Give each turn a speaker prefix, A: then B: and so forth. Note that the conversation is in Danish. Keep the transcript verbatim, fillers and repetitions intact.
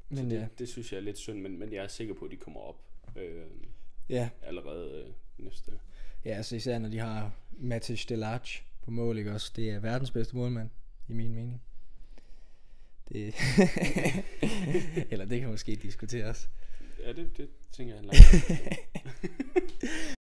A: Men
B: det,
A: ja.
B: det synes jeg er lidt synd, men, men jeg er sikker på, at de kommer op øh,
A: Ja.
B: allerede øh, næste.
A: Ja, altså især når de har Matic Delage på mål, ikke også? Det er verdens bedste målmand, i min mening. Det eller det kan måske diskuteres.
B: Ja, det, det tænker jeg langt.